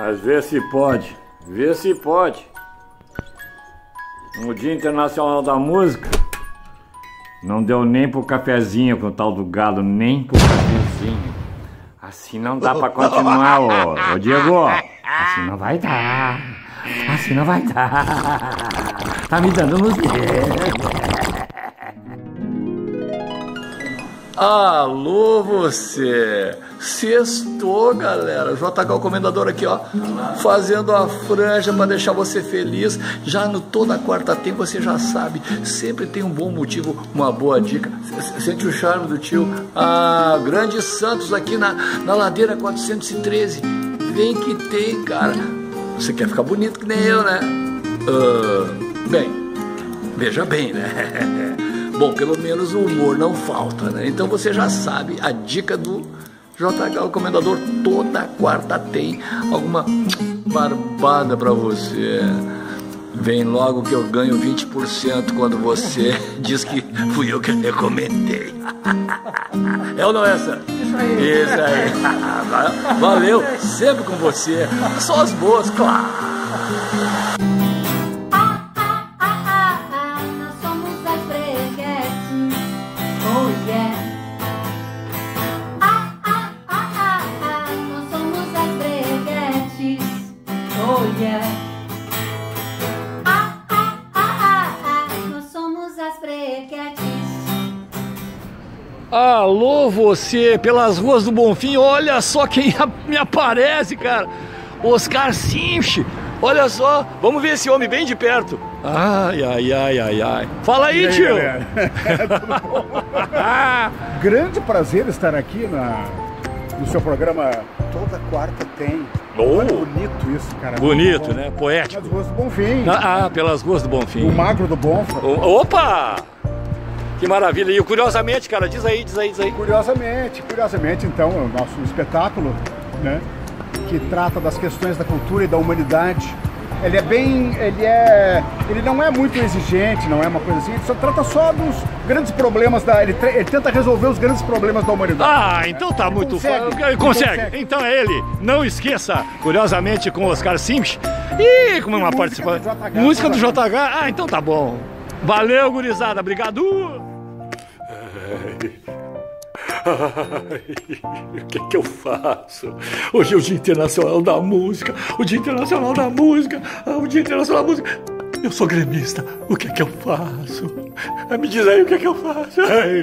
Mas vê se pode, vê se pode. No Dia Internacional da Música, não deu nem pro cafezinho com o tal do Galo, nem pro cafezinho. Assim não dá pra continuar, ô Diego. Assim não vai dar. Assim não vai dar. Tá me dando nos dedos. Alô você! Sextou, galera! JH, o comendador aqui, ó, fazendo a franja para deixar você feliz. Já no Toda Quarta Tem, você já sabe, sempre tem um bom motivo, uma boa dica. Sente o charme do tio. Ah, Grande Santos aqui na ladeira 413. Vem que tem, cara. Você quer ficar bonito que nem eu, né? Bem, veja bem, né? Bom, pelo menos o humor não falta, né? Então você já sabe, a dica do JH, o comendador, toda quarta tem alguma barbada pra você. Vem logo que eu ganho 20% quando você diz que fui eu que recomendei. É ou não é essa? Isso aí. Isso aí. Valeu, sempre com você. Só as boas, claro. Alô você, pelas ruas do Bonfim, olha só quem me aparece, cara. Oscar Simche, olha só, vamos ver esse homem bem de perto. Ai, ai, ai, ai, ai. Fala aí, tio. Tudo bom? Grande prazer estar aqui no seu programa Toda Quarta Tem. Olha, bonito isso, cara. Bonito, né? Poético. Pelas ruas do Bonfim. Pelas ruas do Bonfim. O Magro do Bonfa. Opa! Que maravilha. E curiosamente, cara, diz aí. Curiosamente, então, é o nosso espetáculo, né, que trata das questões da cultura e da humanidade. Ele não é muito exigente, não é uma coisa assim, ele só trata só dos grandes problemas ele tenta resolver os grandes problemas da humanidade. Ah, então tá muito fácil. Consegue. Então é ele. Não esqueça, curiosamente, com o Oscar Simche. E como uma participação. Música do JH. Ah, então tá bom. Valeu, gurizada. Obrigado. O que é que eu faço? Hoje é o Dia Internacional da Música. O Dia Internacional da Música. O Dia Internacional da Música. Eu sou gremista. O que é que eu faço? Me diz aí o que é que eu faço.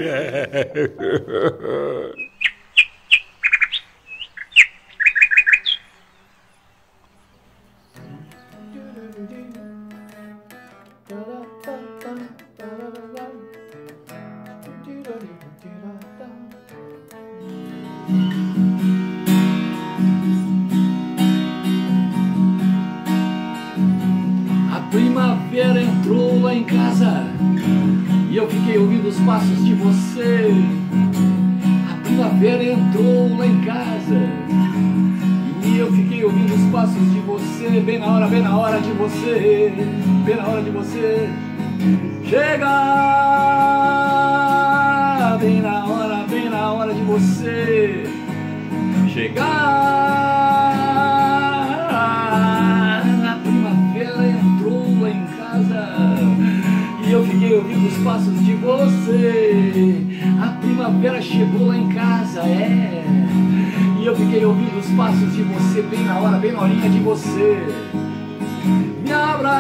A primavera entrou lá em casa e eu fiquei ouvindo os passos de você. A primavera entrou lá em casa e eu fiquei ouvindo os passos de você. Bem na hora de você, bem na hora de você chegar. Bem na hora de você chegar. A primavera entrou lá em casa e eu fiquei ouvindo os passos de você. A primavera chegou lá em casa, e eu fiquei ouvindo os passos de você. Bem na horinha de você me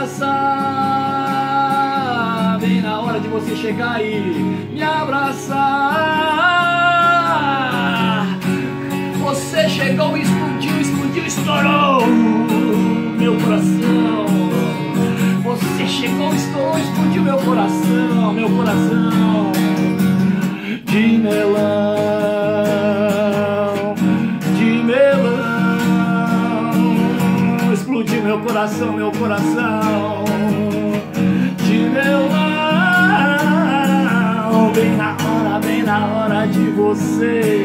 abraçar. Bem na hora de você chegar e me abraçar. Você chegou e explodiu, estourou meu coração. Você chegou, explodiu meu coração de melão, explodiu meu coração de melão. Bem na hora de você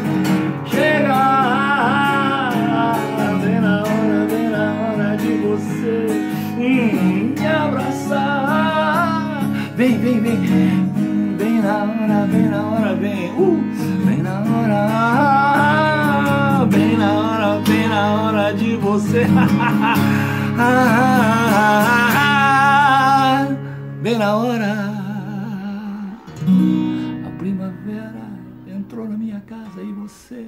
chegar. Bem na hora de você me abraçar. Vem. Bem na hora, vem. Bem na hora. Bem bem na hora de você. Bem na hora. A primavera entrou na minha casa e você.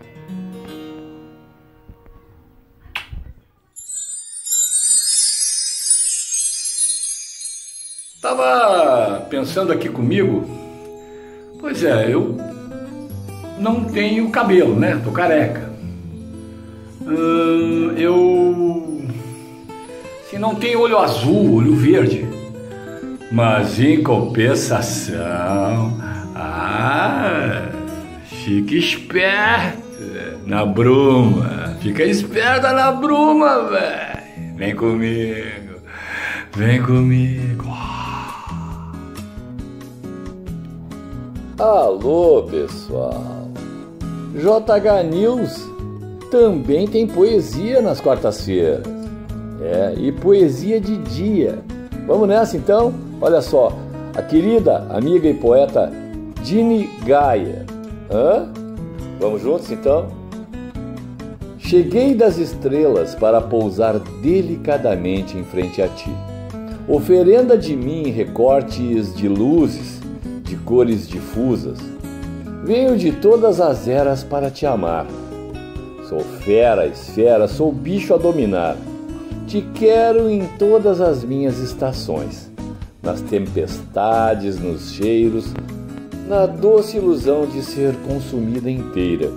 Tava pensando aqui comigo. Pois é, eu não tenho cabelo, né? Tô careca. Eu não tenho olho azul, olho verde. Mas em compensação, fica esperto na bruma. Fica esperta na bruma, velho. Vem comigo. Vem comigo. Alô, pessoal. JH News também tem poesia nas quartas-feiras. E poesia de dia. Vamos nessa então? Olha só, a querida amiga e poeta Dini Gaia. Vamos juntos então? Cheguei das estrelas para pousar delicadamente em frente a ti. Oferenda de mim recortes de luzes, de cores difusas. Venho de todas as eras para te amar. Sou fera, esfera, sou bicho a dominar. Te quero em todas as minhas estações, nas tempestades, nos cheiros, na doce ilusão de ser consumida inteira.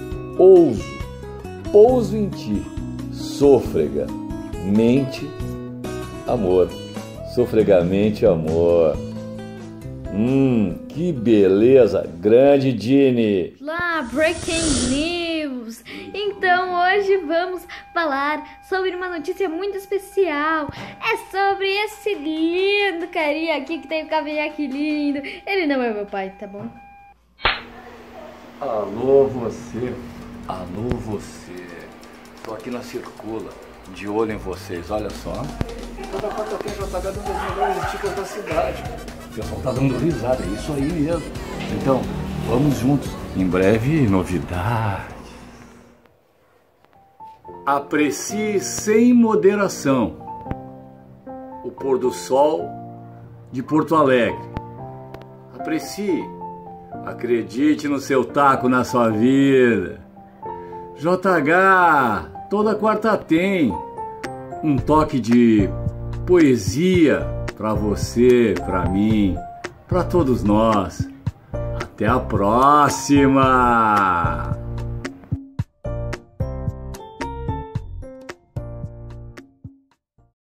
Pouso em ti, sôfrega, mente, amor, sofregamente amor. Que beleza, grande Dini! Lá, Breaking News! Então hoje vamos falar sobre uma notícia muito especial. É sobre esse lindo carinha aqui que tem o cavanhaque lindo. Ele não é meu pai, tá bom? Alô você, tô aqui na Circula, de olho em vocês, olha só. Toda quarta-feira já tá dando as melhores dicas da cidade. O pessoal tá dando risada, é isso aí mesmo. Então, vamos juntos, em breve novidades. Aprecie sem moderação o pôr do sol de Porto Alegre. Aprecie. Acredite no seu taco na sua vida. JH, toda quarta tem um toque de poesia para você, para mim, para todos nós. Até a próxima!